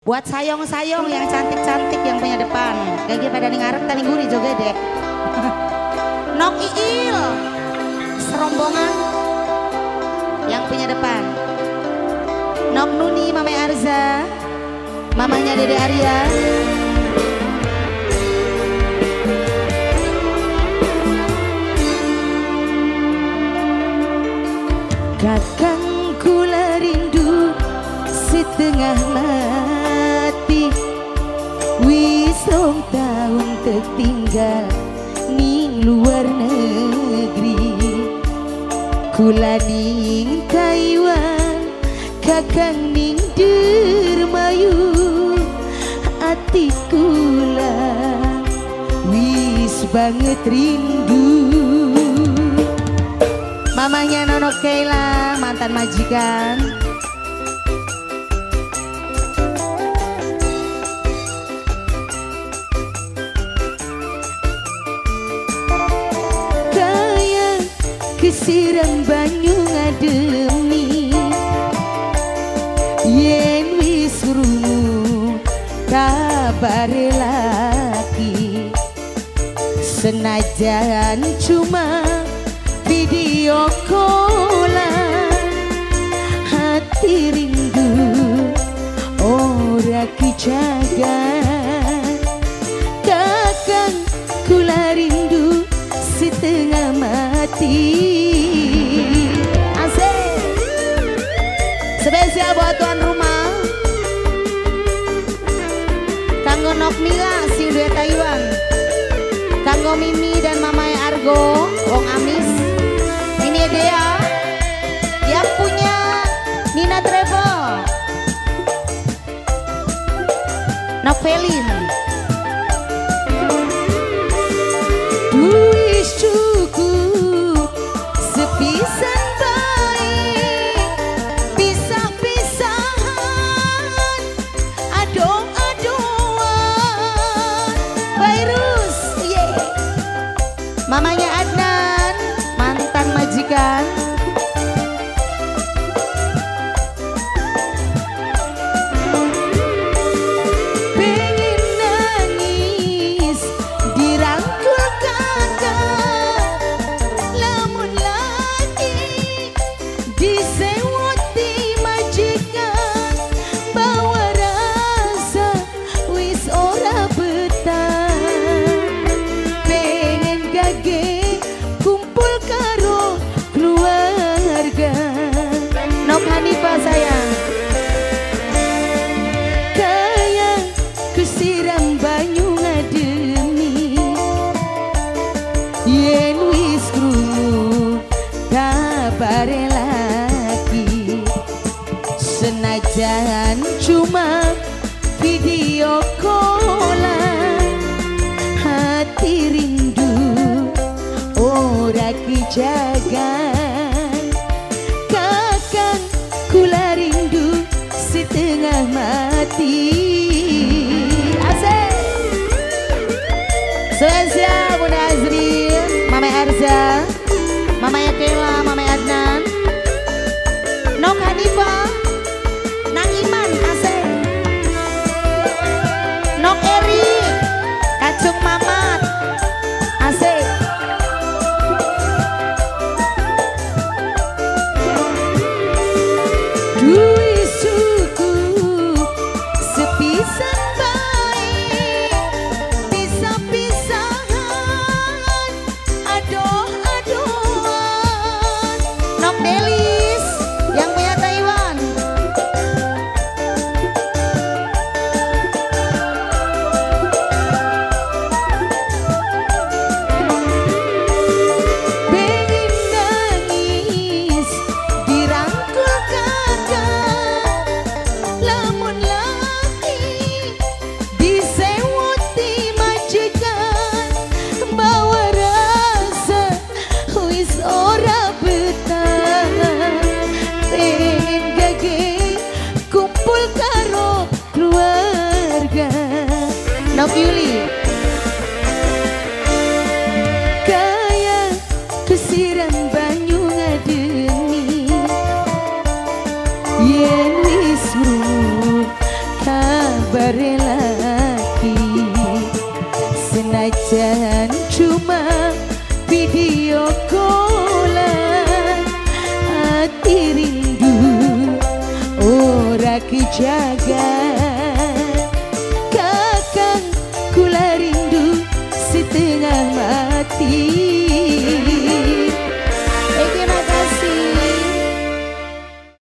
Buat sayong-sayong yang cantik-cantik yang punya depan. Gagi pada ning ngarep tani guri joget deh. Nok Iil. Serombongan yang punya depan. Nok Nuni, Mama Arza. Mamanya Dede Arya. Kakang kula rindu setengah mati, wis rong tahun tertinggal ning luar negeri. Kula ning Taiwan, kakang ning Dermayu, ati kula wis banget rindu. Mamanya Nono Keila, mantan majikan. Kayak kesiram banyu ngademi, yen wis krungu kabare laki, senajan cuma video callan, hati rindu ora kijagan. Kakang kula rindu setengah mati. Asik. Spesial buat tuan rumah, kanggo Nok Mila sing duet Taiwan, kanggo Mimi dan Mamanya Argo wong amis. Ini dia yang punya Nina Travel, Novelin. Wis cukup sepisan baik, pisah-pisahan, adong-adongan. Virus, yeah. Mamanya Adnan, mantan majikan. Pengen nangis dirangkul kakak, lamun lagi disewoti majikan, bawa rasa wis ora betah. Pengen gage kumpul karo keluarga. Nok Hanifah sayang, kayak kesiram banyu ngademi, yen wis krungu kabare laki, senajan cuma video callan, hati rindu ora kijagan. Kakang kula rindu setengah mati. Asik. Spesial Bunda Azrin, Mama Arza, Mamanya Kela, Mamanya Adnan, Nok Hanifah, Nang Iman. Asik. Nok Eri, Kacung Mamat. Asik. Wis cukup sepisan baik, pisah-pisahan, adoh-adohan. Nok Delis yang punya Taiwan. Pengen nangis dirangkul kakak, lamun lagi disewoti majikan, bawa rasa wis ora betah. Pengen gage kumpul karo keluarga. Nok Yuli, kayak kesiram banyu ngademi, yen wis krungu berlaki, senajan cuma video callan, hati rindu ora kejaga. Kakang kula rindu setengah mati.